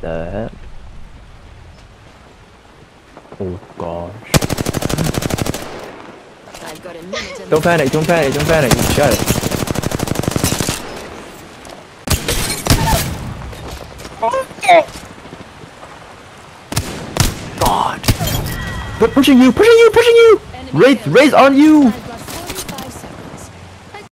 the heck? Oh gosh. I've got a minute. Don't panic, don't panic, don't panic. You got it. God. But pushing you, pushing you, pushing you! Raise on you!